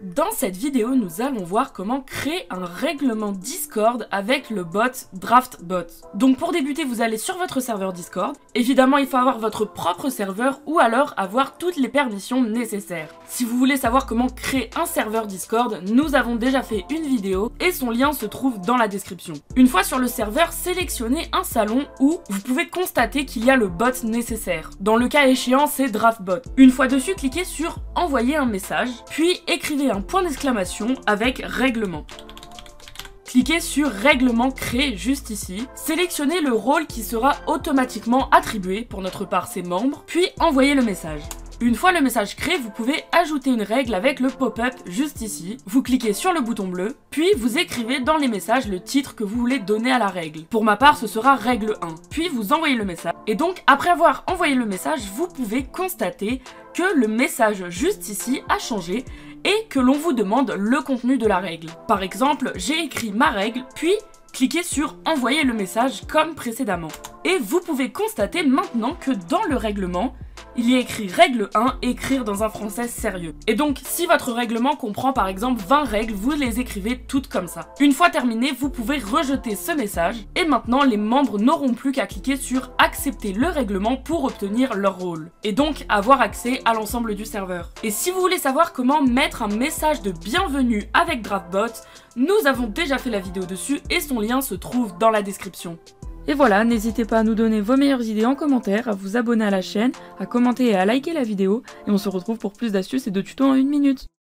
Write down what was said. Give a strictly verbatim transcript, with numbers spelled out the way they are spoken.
Dans cette vidéo, nous allons voir comment créer un règlement Discord avec le bot DraftBot. Donc pour débuter, vous allez sur votre serveur Discord. Évidemment, il faut avoir votre propre serveur ou alors avoir toutes les permissions nécessaires. Si vous voulez savoir comment créer un serveur Discord, nous avons déjà fait une vidéo et son lien se trouve dans la description. Une fois sur le serveur, sélectionnez un salon où vous pouvez constater qu'il y a le bot nécessaire. Dans le cas échéant, c'est DraftBot. Une fois dessus, cliquez sur envoyer un message, puis écrivez un point d'exclamation avec règlement. Cliquez sur règlement créé juste ici, sélectionnez le rôle qui sera automatiquement attribué, pour notre part c'est membres, puis envoyez le message. Une fois le message créé, vous pouvez ajouter une règle avec le pop-up juste ici. Vous cliquez sur le bouton bleu, puis vous écrivez dans les messages le titre que vous voulez donner à la règle. Pour ma part, ce sera règle un. Puis vous envoyez le message. Et donc, après avoir envoyé le message, vous pouvez constater que le message juste ici a changé et que l'on vous demande le contenu de la règle. Par exemple, j'ai écrit ma règle, puis cliquez sur envoyer le message comme précédemment. Et vous pouvez constater maintenant que dans le règlement, il y a écrit règle un, écrire dans un français sérieux. Et donc, si votre règlement comprend par exemple vingt règles, vous les écrivez toutes comme ça. Une fois terminé, vous pouvez rejeter ce message. Et maintenant, les membres n'auront plus qu'à cliquer sur accepter le règlement pour obtenir leur rôle. Et donc, avoir accès à l'ensemble du serveur. Et si vous voulez savoir comment mettre un message de bienvenue avec DraftBot, nous avons déjà fait la vidéo dessus et son lien se trouve dans la description. Et voilà, n'hésitez pas à nous donner vos meilleures idées en commentaire, à vous abonner à la chaîne, à commenter et à liker la vidéo, et on se retrouve pour plus d'astuces et de tutos en une minute.